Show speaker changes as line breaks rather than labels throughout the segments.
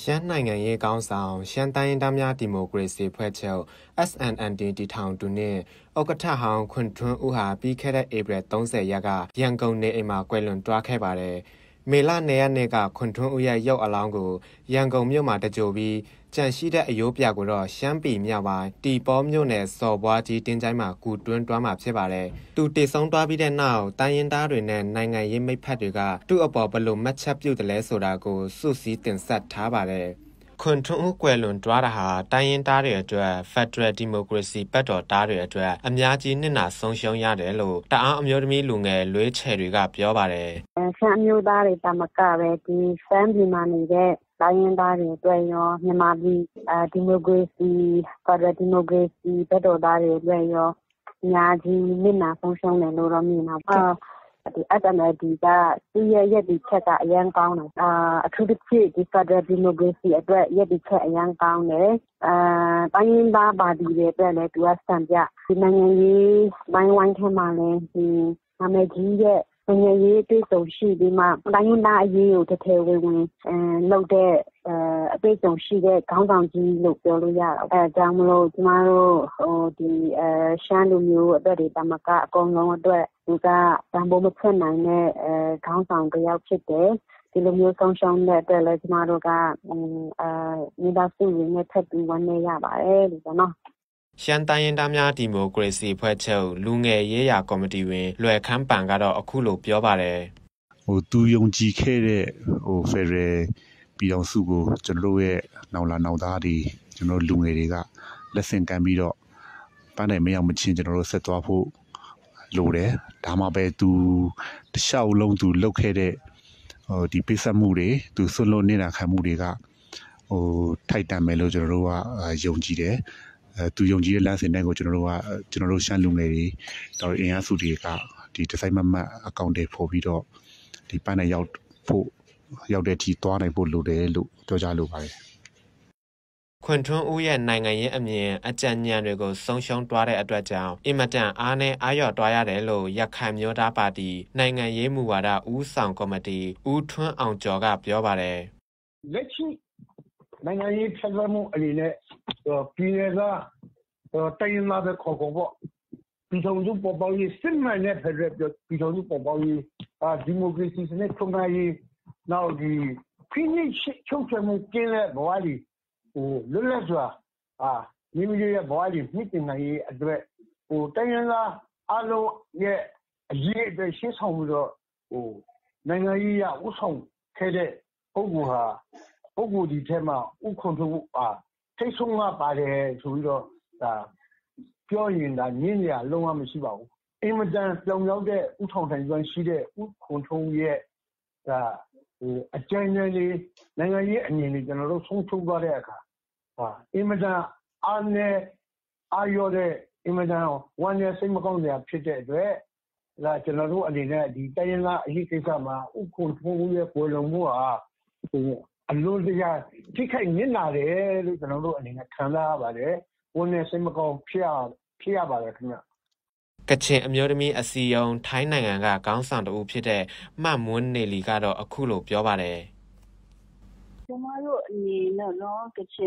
ရှမ်းနိုင်ငံရေးခေါင်းဆောင်ရှမ်းတိုင်းရင်းသားများဒီမိုကရေစီဖွဲ့ချုပ် SNND တည်ထောင်သူနှင့်ဥက္ကဋ္ဌဟောင်းခွန်ထွန်းဦးဟာပြီးခဲ့တဲ့ဧပြီ30ရက်ကရန်ကုန်နေအိမ်မှာကွယ်လွန်သွားခဲ့ပါတယ်။မေလ2ရက်နေ့ကခွန်ထွန်းဦးရဲ့ရုပ်အလောင်းကိုရန်ကုန်မြို့မှာတကြိုပြီးကြန့်ရှိတဲ့အယိုးပြကိုတော့ရှမ်းပြည်မြောက်ပိုင်းတီပေါမြို့နယ်စော်ဘွားကြီးတင်းချိုင်းမှာကူတွန်းတွားမှာဖြစ်ပါတယ်။သူတည်ဆုံးသွားပြီးတဲ့နောက်တိုင်းရင်းသားတွေနဲ့နိုင်ငံရေးမိတ်ဖက်တွေကသူ့အပေါ်ဘယ်လိုမှတ်ချက်ပြုတယ်လဲဆိုတာကိုစုစည်းတင်ဆက်ထားပါတယ်။ခွန်ထွန်းဦးကွယ်လွန်သွားတာဟာတိုင်းရင်းသားတွေအတွက်ဖက်ဒရယ်ဒီမိုကရေစီပတ်တော်သားတွေအတွက်အများကြီးနစ်နာဆုံးရှုံးရတယ်လို့တအောင်းအမျိုးသမီးလူငယ်လွေးချယ်တွေကပြောပါတယ်
။ရှမ်းအမျိုးသားတွေတမကပဲဒီရှမ်းပြည်မှာနေတဲ့တိုင်းရင်းသားတွေအတွက်ရောမြန်မာပြည်ဒီမိုကရေစီဖက်ဒရယ်ဒီမိုကရေစီပတ်တော်သားတွေအတွက်ရောအများကြီးနစ်နာဆုံးရှုံးတယ်လို့တော့မြင်တာပေါ့။ဒီ SNLD ကသူ့ရဲ့ရည်တည်ချက်ကအရန်ကောင်းတယ်အထူးသဖြင့်ဒီ Federal Democracy အတွက်ရည်တည်ချက်အရန်ကောင်းတယ်တိုင်းရင်းသားပါတီတွေအတွက်လည်းသူကစံပြဒီနိုင်ငံရေးပိုင်းဝိုင်းထဲမှာလည်းဒီနာမည်ကြီးတဲ့နိုင်ငံရေးအတွေ့အကြုံရှိပြီးမှတိုင်းရင်းသားအရေးကိုတထဲဝင်လုပ်တဲ့အတွေ့အကြုံရှိတဲ့ခေါင်းဆောင်ကြီးလို့ပြောလို့ရတာအဲကြောင့်မလို့ကျမတို့ဒီရှမ်းလူမျိုးအတွက်တွေတမကအကုန်လုံးအတွက်သူကတန်ဖိုးမဖြစ်နိုင်တဲ့ခေါင်းဆောင်တစ်ယောက်ဖြစ်တယ်ဒီလိုမျိုးဆုံးရှုံးတဲ့အတွက်လည်းကျမတို့ကမိသားစုရင်းနဲ့ထပ်ပြီးဝမ်းနည်းရပါတယ်လို့ပေါ့နော်
ရှမ်းတိုင်းရင်းသားများဒီမိုကရေစီဖွဲ့ချုပ်လူငယ်ရေးရာကော်မတီဝင်လွယ်ခမ်းပန်ကတော့အခုလိုပြောပါတယ်
သူယုံကြည်ခဲ့တဲ့ဖက်ဒရယ်ပြည်တော်စုကိုကျွန်တော်တို့ရဲ့နောက်လာနောက်သားတွေကျွန်တော်လူငယ်တွေကလက်ဆင့်ကမ်းပြီးတော့ပန်းနိုင်မရောက်မချင်းကျွန်တော်တို့ဆက်သွားဖို့လိုတယ်ဒါမှပဲသူတခြားလုံးသူလုပ်ခဲ့တဲ့ဒီပိစက်မှုတွေသူဆွလွန်နေတာခံမှုတွေကထိုက်တန်မယ်လို့ကျွန်တော်တို့ကယုံကြည်တယ်သူယုံကြည်တဲ့လမ်းစဉ်တွေကိုကျွန်တော်တို့ရှမ်းလူငယ်တွေတော်အင်အားစုတွေကဒီဒီဇိုင်းမတ်အကောင့်တွေပို့ပြီးတော့ဒီပန်းနဲ့ရောက်တဲ့ထိသွားနိုင်ဖို့လိုတယ်လို့ပြောကြလိုပါတယ်
ခွန်ထွန်းဦးရဲ့နိုင်ငံရေးအမြင်အကြံဉာဏ်တွေကိုဆုံးရှုံးသွားတဲ့အတွက်ကြောင့်အင်မတန်အားနဲ့အားလျော့သွားရတယ်လို့ရခိုင်မျိုးသားပါတီနိုင်ငံရေးမူဝါဒဦးဆောင်ကော်မတီဦးထွန်းအောင်ကျော်ကပြောပါတယ်
လက်ရှိနိုင်ငံရေးဖက်ဒရယ်မှုအနေနဲ့ပြည်နယ်ကတိုင်းရင်းသားပဲခေါ်ပေါ့ပြည်ထောင်စုပေါ်ပေါက်ရေးစစ်မှန်တဲ့ဖက်ဒရယ်ပြည်ထောင်စုပေါ်ပေါက်ရေးဒီမိုကရေစီစနစ်ထွန်းကားရေးနောက်ဒီဖိနှိပ်ချုပ်ချယ်မှုကျင်းတဲ့ဘဝကြီးလွတ်လပ်စွာမိမိရဲ့ဘဝကြီးမြင့်တင်နိုင်ရေးအတွက်တိုင်းရင်းသားအလုံးရဲ့အရေးအတွက်ရှေ့ဆောင်ပြီးတော့နိုင်ငံရေးရဥဆောင်ခဲ့တဲ့ပုဂ္ဂိုလ်ဒီထဲမှာဥခွန်ထုတ်ထိတ်ဆုံးကပါတယ်ဆိုပြီးတော့ပြောရင်ဒါညင်းရလုံးဝမရှိပါဘူးအင်မတန်ပြောင်ရောက်တဲ့ဥထောင်ထိုင်စွမ်းရှိတဲ့ဥခွန်ထုတ်ရဲ့အကြံဉာဏ်တွေနိုင်ငံရေးအမြင်တွေကျွန်တော်တို့ဆုံးရှုံးသွားတဲ့အခါအင်မတန်အားနဲ့အားရောတဲ့အင်မတန်ဝမ်းနည်းစိတ်မကောင်းစရာဖြစ်တဲ့အတွက်ကျွန်တော်တို့အနေနဲ့ဒီတိုင်းရင်းသားအရေးကိစ္စမှာဥခွန်ထုတ်ရဲ့ပေါ်လွန်မှုဟာအလို့တရားထိခိုက်နစ်နာတယ်လို့ကျွန်တော်တို့အနေနဲ့ခံစားရပါတယ်ဝမ်းနည်းစိတ်မကောင်းဖြစ်ရပါတယ်ခင်ဗျ
ကချင်အမျိုးသမီးအစည်းအရုံးထိုင်းနိုင်ငံကခေါင်းဆောင်တဦးဖြစ်တဲ့မမွန်းနေလီကတော့အခုလိုပြောပါတယ်
ကျမတို့အနေနဲ့တော့ကချ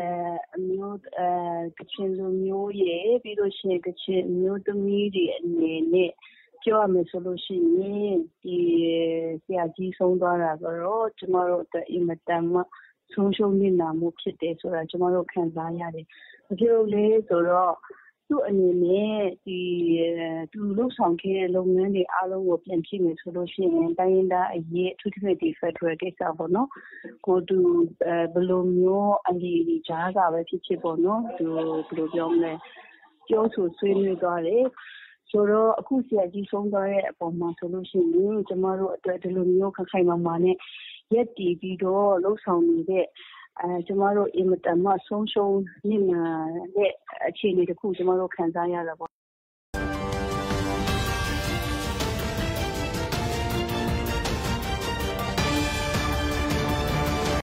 င်လူမျိုးရဲ့ပြီးလို့ရှိရင်ကချင်အမျိုးသမီးတွေအနေနဲ့ပြောရမယ်ဆိုလို့ရှိရင်ဒီဆရာကြီးဆုံးသွားတာကတော့ကျမတို့အတွက်အင်မတန်မှဆုံးရှုံးနစ်နာမှုဖြစ်တယ်ဆိုတာကျမတို့ခံစားရတယ်။ဘာဖြစ်လို့လဲဆိုတော့သူ့အနေနဲ့သူလှုပ်ဆောင်ခဲ့တဲ့လုပ်ငန်းတွေအားလုံးကိုပြန်ကြည့်မယ်ဆိုလို့ရှိရင်တိုင်းရင်းသားအရေးအထူးသဖြင့်ဒီ Federal ကိစ္စပေါ့နော်ကိုသူဘယ်လိုမျိုးအလီကြားကပဲဖြစ်ပေါ့နော်သူဘယ်လိုပြောမလဲပြောဆိုဆွေးနွေးသွားတယ်ဆိုတော့အခုဆရာကြီးဆုံးသွားတဲ့အပေါ်မှာဆိုလို့ရှိရင်ကျမတို့အတွက်ဒီလိုမျိုးခိုင်မာမာနဲ့ရက်တည်ပြီးတော့လှုပ်ဆောင်နေတဲ့ကျမတို့အင်မတန်မှဆုံးရှုံးနစ်နာတဲ့အခြေအနေတစ်ခုကျမတို့ခံစားရတာပေါ့